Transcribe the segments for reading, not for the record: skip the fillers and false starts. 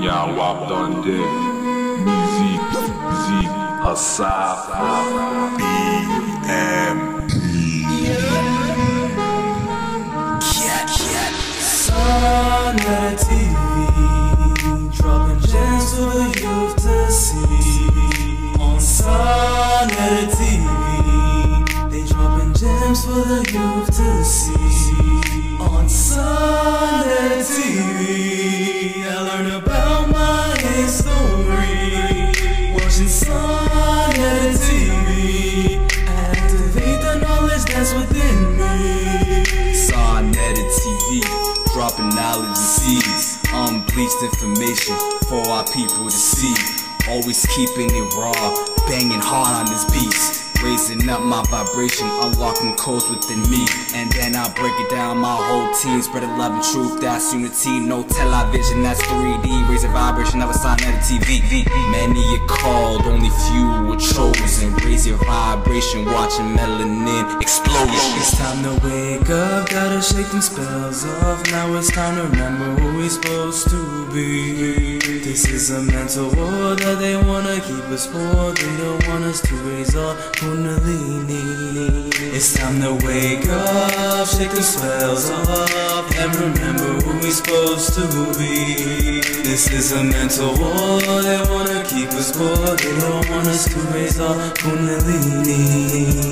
Can't walk down there. Music, Asafa, BM. Sunnet TV, dropping gems for the youth to see. On Sunnet TV, they dropping gems for the youth to see. On Sunnet TV, I learn about my history. Watching Sunnet TV, activate the knowledge that's within me. Sunnet TV, dropping knowledge and seeds, unbleached information for our people to see. Always keeping it raw, banging hard on this beats, raising up my vibration, unlocking codes within me. And then I break it down, my whole team, spreading love and truth, that's unity. No television, that's 3D, raising vibration of a Sunnet TV. Many are called, only few were chosen. Raise your vibration, watching melanin explosion. It's time to wake up, gotta shake them spells off. Now it's time to remember who we're supposed to be. This is a mental war that they wanna keep us poor. They don't want us to raise our Kundalini. It's time to wake up, shake the spells off, and remember who we're supposed to be. This is a mental war, they wanna keep us poor. They don't want us to raise our Kundalini.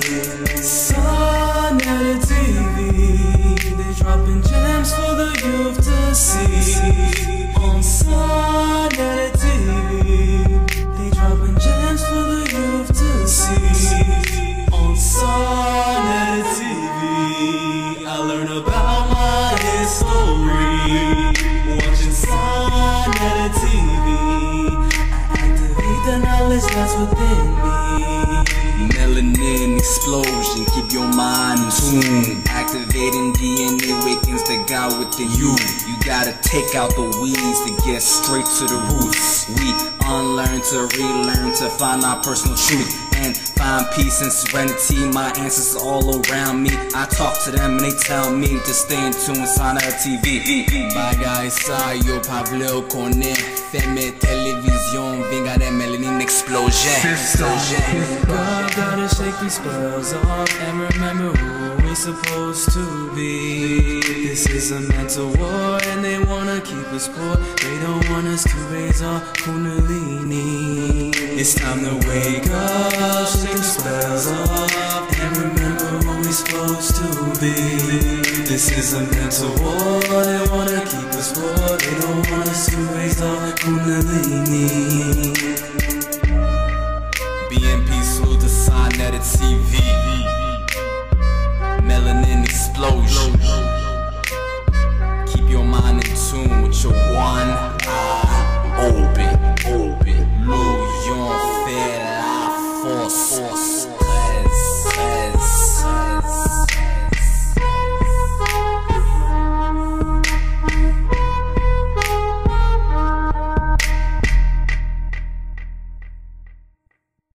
Sunnet TV, they dropping gems for the youth to see. On Sunnet TV, they dropping gems for the youth to see. On Sunnet TV, I learn about my history. Watching Sunnet TV, I activate the knowledge that's within me. Melanin explosion, keep your mind in tune. Activating DNA, awakens the God within you. You gotta take out the weeds to get straight to the roots. We unlearn to relearn to find our personal truth and find peace and serenity. My ancestors all around me, I talk to them and they tell me to stay in tune with Sunnet TV. Bagay sa'yo, Pablo Kone, Femme Television, Vinga de Melanin Explosion. Gotta shake these spells off and remember who we're supposed to be. This is a mental war and they wanna keep us poor. They don't want us to raise our Kundalini. It's time to wake up, shake the spells off, and remember who we're supposed to be. This is a mental war, they wanna keep us poor. They don't want us to raise our Kundalini. BNP salute to Sunnet TV. Melanin explosion. Keep your mind in tune with your one.